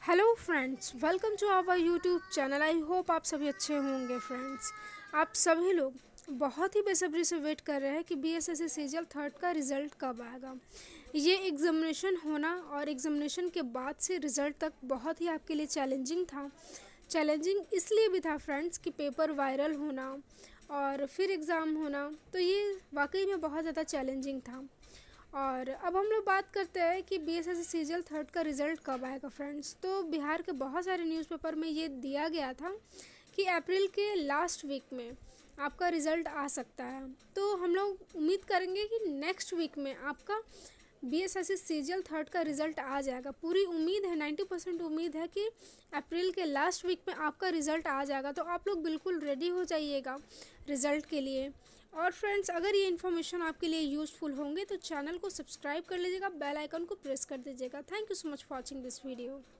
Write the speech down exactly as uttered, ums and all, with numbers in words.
Hello friends, welcome to our YouTube channel. I hope आप सभी अच्छे होंगे। फ्रेंड्स, आप सभी लोग बहुत ही बेसब्री से वेट कर रहे हैं कि बीएसएससी सीजीएल थर्ड का रिज़ल्ट कब आएगा। ये एग्ज़ामिनेशन होना और एग्ज़ामिनेशन के बाद से रिज़ल्ट तक बहुत ही आपके लिए चैलेंजिंग था। चैलेंजिंग इसलिए भी था फ्रेंड्स कि पेपर वायरल होना और फिर एग्ज़ाम होना, तो ये वाकई में बहुत ज़्यादा चैलेंजिंग था। और अब हम लोग बात करते हैं कि बीएसएससी सीजीएल थर्ड का रिज़ल्ट कब आएगा। फ्रेंड्स, तो बिहार के बहुत सारे न्यूज़पेपर में ये दिया गया था कि अप्रैल के लास्ट वीक में आपका रिज़ल्ट आ सकता है। तो हम लोग उम्मीद करेंगे कि नेक्स्ट वीक में आपका बीएसएससी सीजीएल थर्ड का रिज़ल्ट आ जाएगा। पूरी उम्मीद है, नाइन्टी परसेंट उम्मीद है कि अप्रैल के लास्ट वीक में आपका रिज़ल्ट आ जाएगा। तो आप लोग बिल्कुल रेडी हो जाइएगा रिज़ल्ट के लिए। और फ्रेंड्स, अगर ये इन्फॉर्मेशन आपके लिए यूज़फुल होंगे तो चैनल को सब्सक्राइब कर लीजिएगा, बेल आइकन को प्रेस कर दीजिएगा। Thank you so much for watching this video.